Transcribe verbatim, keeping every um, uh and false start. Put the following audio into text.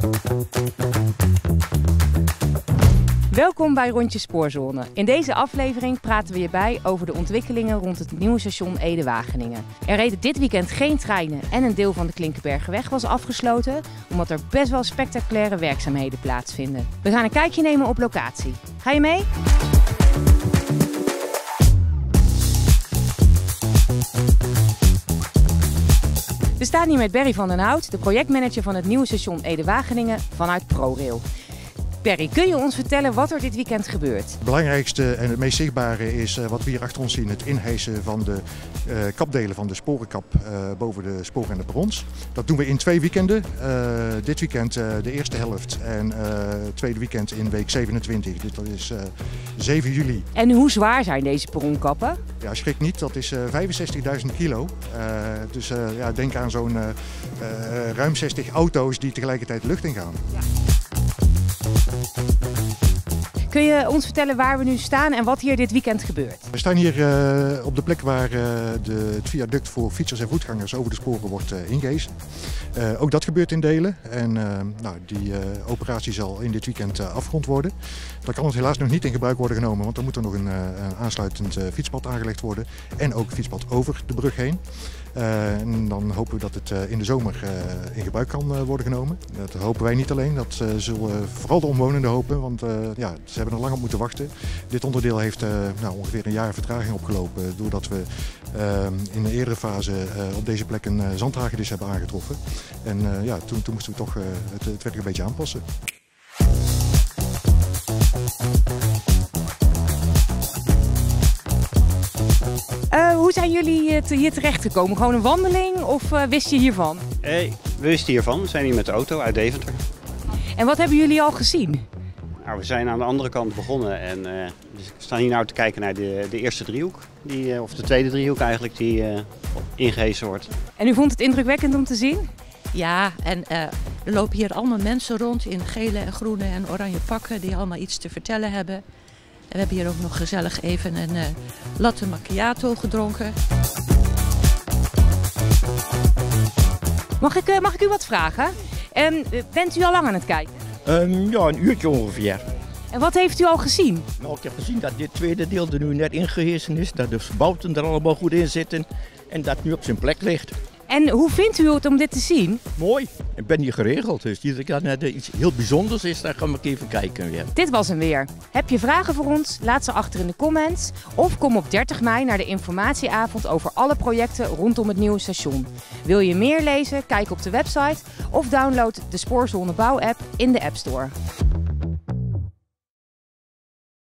Welkom bij Rondje Spoorzone. In deze aflevering praten we je bij over de ontwikkelingen rond het nieuwe station Ede-Wageningen. Er reden dit weekend geen treinen en een deel van de Klinkenbergerweg was afgesloten, omdat er best wel spectaculaire werkzaamheden plaatsvinden. We gaan een kijkje nemen op locatie. Ga je mee? We staan hier met Berry van den Hout, de projectmanager van het nieuwe station Ede-Wageningen vanuit ProRail. Berry, kun je ons vertellen wat er dit weekend gebeurt? Het belangrijkste en het meest zichtbare is uh, wat we hier achter ons zien, het inhijsen van de uh, kapdelen van de sporenkap uh, boven de sporen en de perrons. Dat doen we in twee weekenden. Uh, dit weekend uh, de eerste helft en uh, het tweede weekend in week zevenentwintig. Dit is uh, zeven juli. En hoe zwaar zijn deze perronkappen? Ja, schrik niet, dat is uh, vijfenzestigduizend kilo. Uh, dus uh, ja, denk aan zo'n uh, uh, ruim zestig auto's die tegelijkertijd de lucht ingaan. Ja. Kun je ons vertellen waar we nu staan en wat hier dit weekend gebeurt? We staan hier uh, op de plek waar uh, de, het viaduct voor fietsers en voetgangers over de sporen wordt uh, ingehezen. Uh, ook dat gebeurt in delen en uh, nou, die uh, operatie zal in dit weekend uh, afgerond worden. Dan kan het helaas nog niet in gebruik worden genomen, want dan moet er nog een, uh, een aansluitend uh, fietspad aangelegd worden en ook fietspad over de brug heen. Uh, en dan hopen we dat het uh, in de zomer uh, in gebruik kan uh, worden genomen. Dat hopen wij niet alleen, dat uh, zullen vooral de omwonenden hopen, want uh, ja, ze hebben er lang op moeten wachten. Dit onderdeel heeft uh, nou, ongeveer een jaar vertraging opgelopen doordat we uh, in een eerdere fase uh, op deze plek een uh, zandhagedis hebben aangetroffen. En uh, ja, toen, toen moesten we toch uh, het, het werk een beetje aanpassen. Uh, hoe zijn jullie hier terechtgekomen? Gewoon een wandeling of uh, wist je hiervan? Hey, we wisten hiervan. We zijn hier met de auto uit Deventer. En wat hebben jullie al gezien? Nou, we zijn aan de andere kant begonnen en uh, dus we staan hier nou te kijken naar de, de eerste driehoek. Die, uh, of de tweede driehoek eigenlijk, die uh, ingehezen wordt. En u vond het indrukwekkend om te zien? Ja, en uh, er lopen hier allemaal mensen rond in gele en groene en oranje pakken die allemaal iets te vertellen hebben. En we hebben hier ook nog gezellig even een uh, latte macchiato gedronken. Mag ik, uh, mag ik u wat vragen? Um, bent u al lang aan het kijken? Um, ja, een uurtje ongeveer. En wat heeft u al gezien? Nou, ik heb gezien dat dit tweede deel er nu net ingehezen is, dat de bouten er allemaal goed in zitten en dat het nu op zijn plek ligt. En hoe vindt u het om dit te zien? Mooi. Ik ben hier geregeld, dus als er iets heel bijzonders is, dan gaan we even kijken weer. Dit was hem weer. Heb je vragen voor ons? Laat ze achter in de comments. Of kom op dertig mei naar de informatieavond over alle projecten rondom het nieuwe station. Wil je meer lezen? Kijk op de website of download de Spoorzone Bouw app in de App Store.